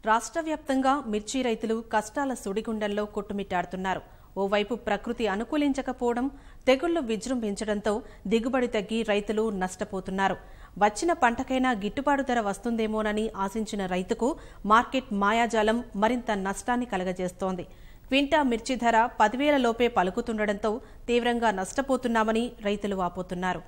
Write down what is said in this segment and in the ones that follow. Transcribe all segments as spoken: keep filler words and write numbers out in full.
రాష్ట్ర వ్యాప్తంగా మిర్చి రైతులు కష్టాల సుడిగుండంలో కొట్టుమిట్టాడుతున్నారు. ఓవైపు ప్రకృతి అనుకూలించకపోవడం, తెగుళ్లు విజృంభించడంతో దిగుబడి తగ్గి రైతులు నష్టపోతున్నారు. వచ్చిన పంటకైనా గిట్టుబాటు ధర వస్తుందేమోనని ఆశించిన రైతుకు మార్కెట్ మాయాజాలం మరింత నష్టాన్ని కలగజేస్తోంది. క్వింటా మిర్చి ధర పదివేల లోపే పలుకుతుండటంతో తీవ్రంగా నష్టపోతున్నామని రైతులు వాపోతున్నారు.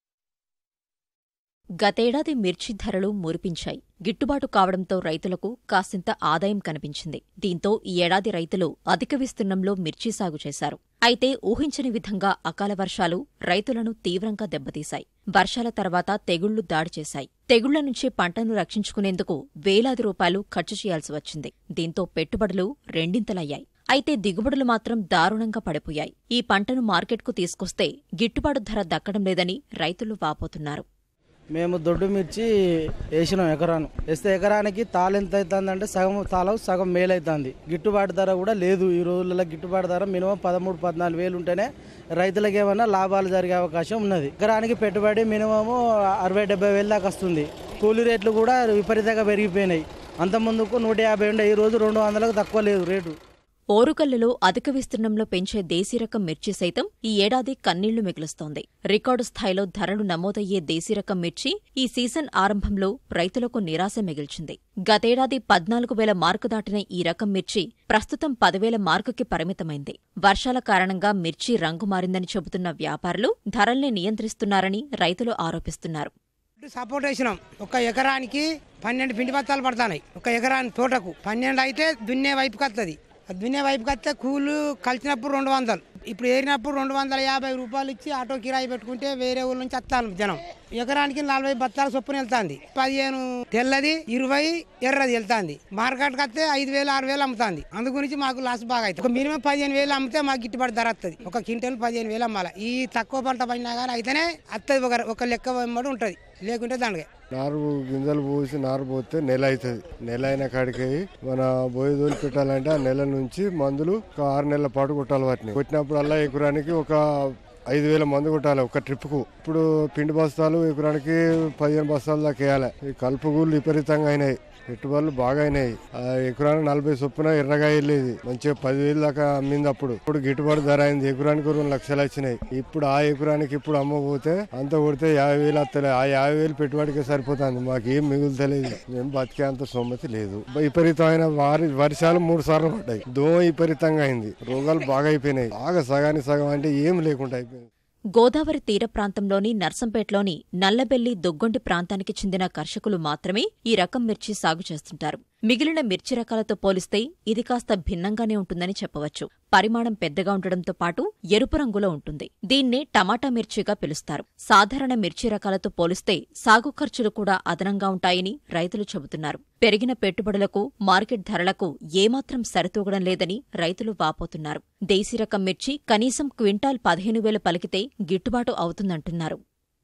గతేడాది మిర్చి ధరలు మురిపించాయి. గిట్టుబాటు కావడంతో రైతులకు కాసింత ఆదాయం కనిపించింది. దీంతో ఈ ఏడాది రైతులు అధిక విస్తీర్ణంలో మిర్చి సాగు చేశారు. అయితే ఊహించని విధంగా అకాల వర్షాలు రైతులను తీవ్రంగా దెబ్బతీశాయి. వర్షాల తర్వాత తెగుళ్లు దాడి చేశాయి. తెగుళ్ల నుంచి పంటను రక్షించుకునేందుకు వేలాది రూపాయలు ఖర్చు చేయాల్సి వచ్చింది. దీంతో పెట్టుబడులు రెండింతలయ్యాయి. అయితే దిగుబడులు మాత్రం దారుణంగా పడిపోయాయి. ఈ పంటను మార్కెట్కు తీసుకొస్తే గిట్టుబాటు ధర దక్కడం లేదని రైతులు వాపోతున్నారు. మేము దొడ్డు మిర్చి వేసినాం ఎకరాను. వేస్తే ఎకరానికి తాళ ఎంత అవుతుందంటే సగం తాళ సగం మేలు అవుతుంది. గిట్టుబాటు ధర కూడా లేదు. ఈ రోజుల్లో గిట్టుబాటు ధర మినిమం పదమూడు పద్నాలుగు వేలు ఉంటేనే రైతులకు ఏమన్నా లాభాలు జరిగే అవకాశం ఉన్నది. ఎకరానికి పెట్టుబడి మినిమము అరవై డెబ్బై వేలు దాకా వస్తుంది. కూలీ రేట్లు కూడా విపరీతంగా పెరిగిపోయినాయి. అంత ముందుకు నూట యాభై ఉండే, ఈ రోజు రెండు వందలకు తక్కువ లేదు రేటు. ఓరుగల్లులో అధిక విస్తీర్ణంలో పెంచే దేశీరకం మిర్చి సైతం ఈ ఏడాది కన్నీళ్లు మిగులుస్తోంది. రికార్డు స్థాయిలో ధరలు నమోదయ్యే దేశీరకం మిర్చి ఈ సీజన్ ఆరంభంలో రైతులకు నిరాశ మిగిల్చింది. గతేడాది పద్నాలుగు వేల మార్కు దాటిన ఈ రకం మిర్చి ప్రస్తుతం పదివేల మార్కుకి పరిమితమైంది. వర్షాల కారణంగా మిర్చి రంగు మారిందని చెబుతున్న వ్యాపారులు ధరల్ని నియంత్రిస్తున్నారని రైతులు ఆరోపిస్తున్నారు. సపోర్ట్ వేసినాం. ఒక ఎకరానికి పన్నెండు పిండి బత్తాలు పడతాయి. ఒక ఎకరాని తోటకు పన్నెండు అయితే దున్నే వైపుకి వస్తుంది. దున్నే వైపుకి వస్తే కూలు కలిసినప్పుడు రెండు వందలు ఇప్పుడు ఏరినప్పుడు రెండు వందల యాభై రూపాయలు ఇచ్చి ఆటో కిరాయి పెట్టుకుంటే వేరే ఊళ్ళ నుంచి వస్తాను జనం. ఎకరానికి నలభై బత్తాల చొప్పున వెళ్తాంది. పదిహేను తెల్లది, ఇరవై ఎర్రది వెళ్తాంది. మార్కెట్కి వస్తే ఐదు వేలు ఆరు వేలు అమ్ముతుంది. అందు గురించి మాకు లాస్ బాగా అవుతుంది. ఒక మినిమం పదిహేను వేలు అమ్మితే మాకు గిట్టుబాటు ధర వస్తుంది. ఒక క్వింటల్ పదిహేను వేలు అమ్మాలి. ఈ తక్కువ పంట పడినా కానీ అయితేనే వస్తుంది. ఒక ఒక లెక్క వెంబడి ఉంటుంది, లేకుంటే దండగా. నారు గింజలు పోసి నారు పోతే నెల అవుతుంది. నెల అయిన కాడికి మన బోయి దోలి పెట్టాలంటే ఆ నెల నుంచి మందులు ఒక ఆరు నెలల పాటు కొట్టాలి. వాటిని కొట్టినప్పుడు అలా ఎకరానికి ఒక ఐదు వేల మందు కొట్టాలి ఒక ట్రిప్కు. ఇప్పుడు పిండి బస్తాలు ఎకరానికి పదిహేను బస్తాలు దాకా వేయాలి. ఈ కలుపుగూళ్ళు విపరీతంగా అయినాయి. పెట్టుబడులు బాగా అయినాయి. ఆ ఎకరానికి నలభై చొప్పున ఎర్రగా వెళ్ళేది. మంచిగా పదివేలు దాకా అమ్మింది. అప్పుడు ఇప్పుడు గిట్టుబాటు ధర అయింది. ఎకరానికి రెండు లక్షలు వచ్చినాయి. ఇప్పుడు ఆ ఎకరానికి ఇప్పుడు అమ్మకపోతే అంత కొడితే యాభై వేలు వస్తలే. ఆ యాభై వేలు పెట్టుబడికే సరిపోతుంది. మాకేం మిగులుతలేదు. మేము బతికే అంత సొమ్మతి లేదు. విపరీతమైన వారి వర్షాలు మూడు సార్లు పడ్డాయి. దోమ విపరీతంగా అయింది. రోగాలు బాగా అయిపోయినాయి. బాగా సగానికి సగం అంటే ఏం లేకుండా అయిపోయింది. గోదావరి తీర ప్రాంతంలోని నర్సంపేటలోని నల్లబెల్లి దొగ్గొంటి ప్రాంతానికి చెందిన కర్షకులు మాత్రమే ఈ రకం మిర్చి సాగు చేస్తుంటారు. మిగిలిన మిర్చి రకాలతో పోలిస్తే ఇది కాస్త భిన్నంగానే ఉంటుందని చెప్పవచ్చు. పరిమాణం పెద్దగా ఉండడంతో పాటు ఎరుపు రంగులో ఉంటుంది. దీన్నే టమాటా మిర్చిగా పిలుస్తారు. సాధారణ మిర్చి రకాలతో పోలిస్తే సాగు ఖర్చులు కూడా అదనంగా ఉంటాయని రైతులు చెబుతున్నారు. పెరిగిన పెట్టుబడులకు మార్కెట్ ధరలకు ఏమాత్రం సరితూగడం లేదని రైతులు వాపోతున్నారు. దేశీ రకం మిర్చి కనీసం క్వింటాల్ పదిహేను వేలు పలికితే గిట్టుబాటు అవుతుందంటున్నారు.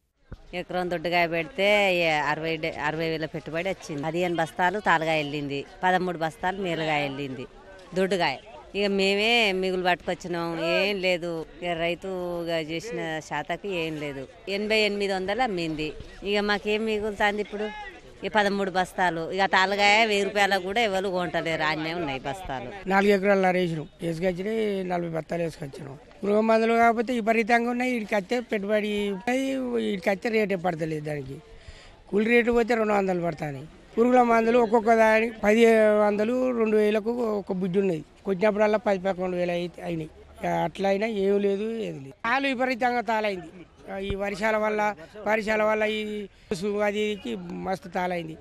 ఎకరం దొడ్డుగాయ పెడితే అరవై అరవై వేల పెట్టుబడి వచ్చింది. పదిహేను బస్తాలు తాలుగా వెళ్ళింది. పదమూడు బస్తాలు మేలుగా వెళ్ళింది దొడ్డుగాయ. ఇక మేమే మిగులు పట్టుకొచ్చినాం. ఏం లేదు. ఇక రైతుగా చేసిన శాతకి ఏం లేదు. ఎనభై ఎనిమిది వందలు అమ్మింది. ఇక మాకేం మిగులుతుంది ఇప్పుడు? ఇక పదమూడు బస్తాలు. ఇక తాలుగాయ వెయ్యి రూపాయలకు కూడా ఎవరు కొంటలేరు. అన్నీ ఉన్నాయి బస్తాలు. నాలుగు ఎకరాలు వేసినాం. వేసుకొచ్చినాయి నలభై బస్తాలు వేసుకొచ్చినాం. గృహ మందులు కాకపోతే విపరీతంగా ఉన్నాయి. వీడికి వస్తే పెట్టుబడి వీడికి వస్తే రేటే పడతలేదు. దానికి కూలి రేటు పోతే రెండు వందలు పడతాయి. పురుగుల మందులు ఒక్కొక్క దానికి పది వందలు రెండు వేలకు ఒక బుద్ధి ఉన్నది. కొట్టినప్పుడల్లా పది పదకొండు వేలు అయినాయి. అట్లా అయినా ఏం లేదు, ఏది లేదు. తాలు విపరీతంగా తాలైంది. ఈ వర్షాల వల్ల వర్షాల వల్ల ఈ అదికి మస్తు తాలైంది.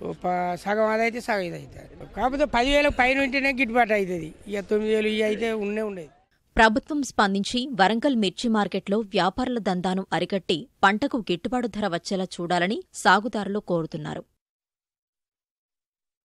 సగం అదైతే సగం ఇది అవుతుంది. కాకపోతే పదివేలకు పైన ఉంటేనే గిట్టుబాటు అవుతుంది. ఇక తొమ్మిది వేలు ఇవి అయితే ఉండే ఉండేది. ప్రభుత్వం స్పందించి వరంగల్ మిర్చి మార్కెట్లో వ్యాపారుల దందాను అరికట్టి పంటకు గిట్టుబాటు ధర వచ్చేలా చూడాలని సాగుదారులు కోరుతున్నారు.